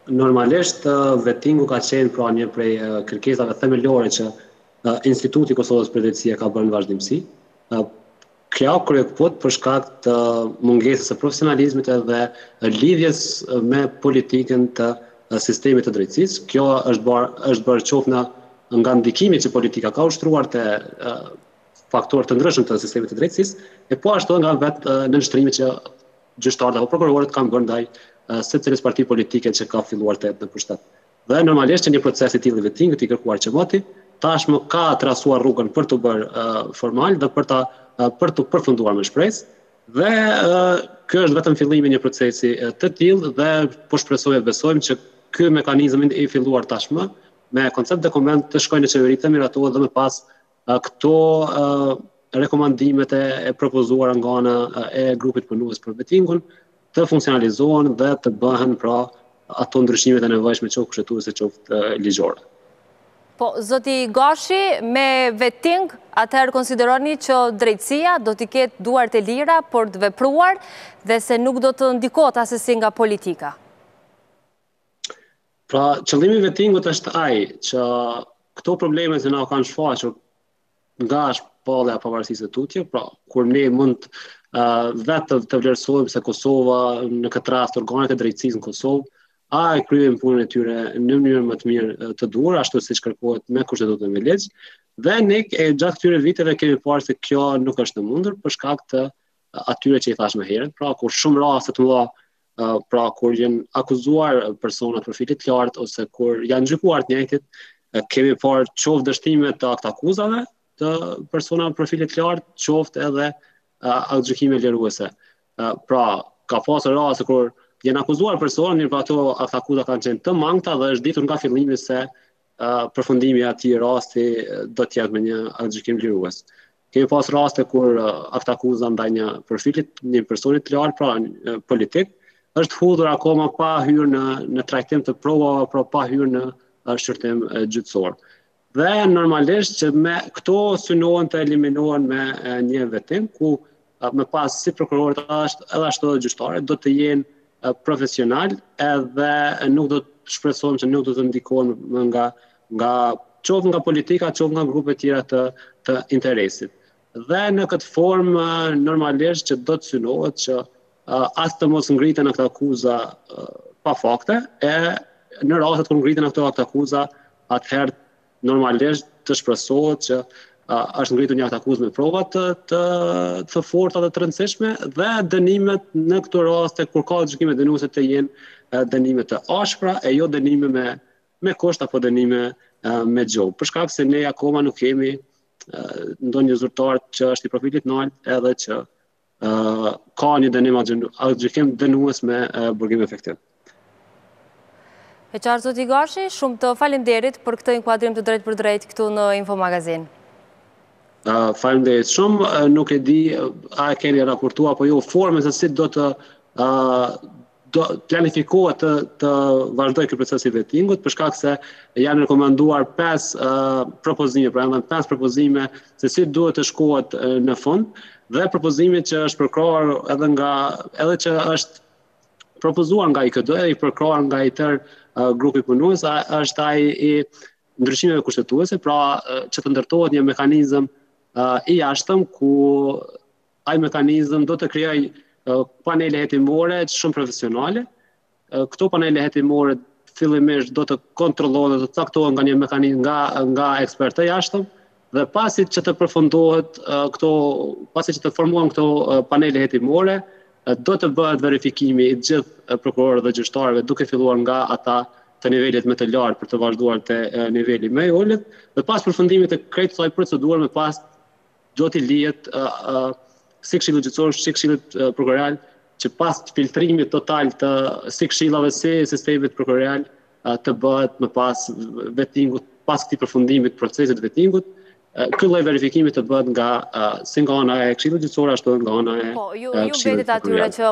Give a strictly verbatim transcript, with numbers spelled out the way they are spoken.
normalisht vettingu ka qenë pra një prej kërkesave themelore që Instituti i Kosovës për Drejtësi ka bërë në vazhdimsi. Kjo kryekëput për shkak të mungesës së profesionalizmit edhe lidhjes me politikën të sistemit të drejtësisë. Kjo është bërë është bërë qoftë në nga ndikimi që politika ka ushtruar te faktorë të ndryshëm të sistemit të drejtësisë, e po ashtu nga vetë nënshtrimi që gjyqtarët apo prokurorët kanë bërë ndaj secilës parti politike që ka filluar të jetë në pushtet. Dhe normalisht që një proces i tillë vettingut i kërkuar qemati, tashmë ka trasuar rrugën për të bërë uh, formal dhe për ta uh, për të përfunduar me shpresë. Dhe uh, ky është vetëm fillimi i një procesi uh, të tillë dhe po shpresoj dhe besojmë që ky mekanizëm i filluar tashmë me koncept dokument të shkojnë në qeveri të miratohet dhe më pas uh, këto uh, rekomandimet e, e propozuara nga ana e grupit punues për vettingun të funksionalizohen dhe të bëhen pra ato ndryshimet e nevojshme qoftë kushtetuese qoftë ligjore. Po, zoti Gashi, me vetting, atëherë konsideroni që drejtësia do t'i ketë duart e lira për të vepruar dhe se nuk do të ndikohet asesi nga politika. Pra, qëllimi i vettingut është ai që këto probleme që na kanë shfaqur nga shpallja e pavarësisë së tutje, pra kur ne mund uh, vetë të vlerësojmë se Kosova në këtë rast organet e drejtësisë në Kosovë a e kryejnë punën e tyre në mënyrë më të mirë të duhur, ashtu siç kërkohet me kushtetutën me ligj, dhe ne e gjatë këtyre viteve kemi parë se kjo nuk është e mundur për shkak të atyre që i thash më herët, pra kur shumë raste të mëdha, pra kur janë akuzuar persona të profilit të lartë ose kur janë gjykuar të njëjtit, kemi parë qoftë dështime të aktakuzave të persona të profilit të lartë, qoftë edhe aktgjykime liruese. Pra, ka pasur raste kur janë akuzuar persona, mirë po ato aktakuza kanë qenë të mangëta dhe është ditur nga fillimi se uh, përfundimi i atij rasti do të jetë me një aktgjykim lirues. Kemi pas raste kur uh, aktakuza ndaj një profilit, një personi të lartë, pra uh, politik, është hudhur akoma pa hyrë në në trajtim të provave, pra pa hyrë në uh, shërtim uh, gjyqësor. Dhe normalisht që me këto synohen të eliminohen me uh, një vettim ku uh, më pas si prokurorët edhe ashtu edhe gjyqtarët do të jenë profesional edhe nuk do të shpresojmë që nuk do të ndikohen nga nga qoftë nga politika, qoftë nga grupe tjera të të interesit. Dhe në këtë formë normalisht që do të synohet që as të mos ngriten këto akuza pa fakte, e në rastet kur ngriten këto akuza, atëherë normalisht të shpresohet që Uh, është ngritur një aktakuzë me prova të, të, të forta dhe të rëndësishme dhe dënimet në këto raste kur ka gjykime dënuese të jenë uh, dënime të ashpra e jo dënime me, me kusht apo dënime uh, me gjobë. Për shkak se ne akoma nuk kemi uh, ndonjë zyrtar që është i profilit lartë edhe që uh, ka një dënim gjykim dënues me uh, burgim efektiv. E qartë zoti Gashi, shumë të faleminderit për këtë inkuadrim të drejt për drejt këtu në Infomagazin. Uh, Faleminderit shumë, uh, nuk e di uh, a e keni raportuar apo jo formën se si do të uh, do planifikohet të, të vazhdojë ky proces i vettingut, për shkak se janë rekomanduar pesë uh, propozime, pra janë pesë propozime se si duhet të shkohet uh, në fund, dhe propozimi që është përkrahur edhe nga edhe që është propozuar nga I K D, i përkrahur nga i tërë uh, grupi punues, është ai i ndryshimeve kushtetuese, pra uh, që të ndërtohet një mekanizëm Uh, i jashtëm ku ai mekanizëm do të krijojë uh, panele hetimore shumë profesionale. Uh, këto panele hetimore fillimisht do të kontrollohen dhe të caktohen nga një mekanizëm nga nga ekspertë të jashtëm dhe pasi që të përfundohet uh, këto pasi që të formohen këto uh, panele hetimore, uh, do të bëhet verifikimi i gjithë uh, prokurorëve dhe gjyqtarëve duke filluar nga ata të nivelit më të lartë për të vazhduar te uh, niveli më i ulët dhe pas përfundimit të krejt kësaj procedure më pas do t'i lihet uh, uh, si këshilli gjyqësor, si këshillit uh, prokurorial, që pas filtrimit total të si këshillave si sistemit prokurorial uh, të bëhet më pas vettingut, pas këtij përfundimit procesit vettingut, uh, ky lloj verifikimi të bëhet nga uh, si nga ana e këshillit gjyqësor ashtu nga ana e Po, ju, ju mbetet atyre që